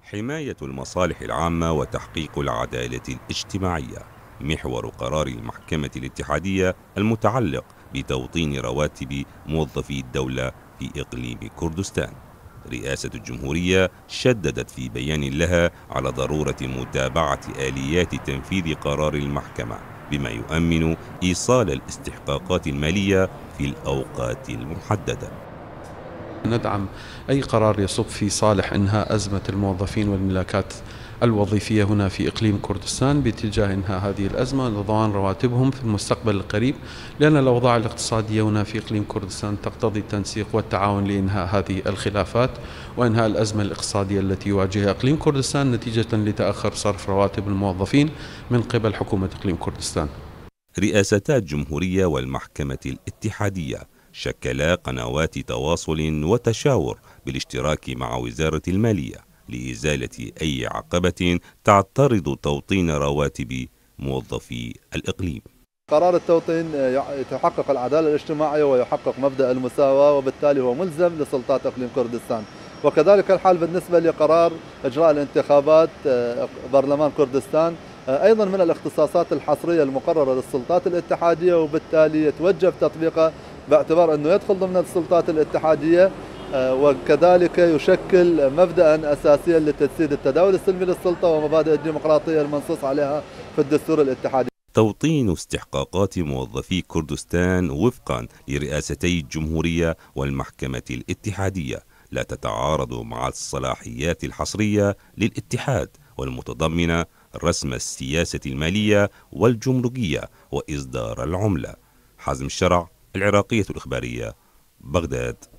حماية المصالح العامة وتحقيق العدالة الاجتماعية محور قرار المحكمة الاتحادية المتعلق بتوطين رواتب موظفي الدولة في إقليم كردستان. رئاسة الجمهورية شددت في بيان لها على ضرورة متابعة آليات تنفيذ قرار المحكمة بما يؤمن إيصال الاستحقاقات المالية في الأوقات المحددة. ندعم أي قرار يصب في صالح إنهاء أزمة الموظفين والملاكات الوظيفية هنا في إقليم كردستان باتجاه إنهاء هذه الأزمة لضمان رواتبهم في المستقبل القريب، لأن الأوضاع الاقتصادية هنا في إقليم كردستان تقتضي التنسيق والتعاون لإنهاء هذه الخلافات وإنهاء الأزمة الاقتصادية التي يواجهها إقليم كردستان نتيجة لتأخر صرف رواتب الموظفين من قبل حكومة إقليم كردستان. رئاستا الجمهورية والمحكمة الاتحادية شكلا قنوات تواصل وتشاور بالاشتراك مع وزارة المالية لإزالة أي عقبة تعترض توطين رواتب موظفي الإقليم. قرار التوطين يحقق العدالة الاجتماعية ويحقق مبدأ المساواة، وبالتالي هو ملزم لسلطات إقليم كردستان. وكذلك الحال بالنسبة لقرار إجراء الانتخابات برلمان كردستان، أيضا من الاختصاصات الحصرية المقررة للسلطات الاتحادية، وبالتالي يتوجب تطبيقه باعتبار أنه يدخل ضمن السلطات الاتحادية، وكذلك يشكل مبدأ أساسيا لتجسيد التداول السلمي للسلطة ومبادئ الديمقراطية المنصوص عليها في الدستور الاتحادي. توطين استحقاقات موظفي كردستان وفقا لرئاستي الجمهورية والمحكمة الاتحادية لا تتعارض مع الصلاحيات الحصرية للاتحاد والمتضمنة رسم السياسة المالية والجمركية وإصدار العملة. حازم الشرع، العراقية الإخبارية، بغداد.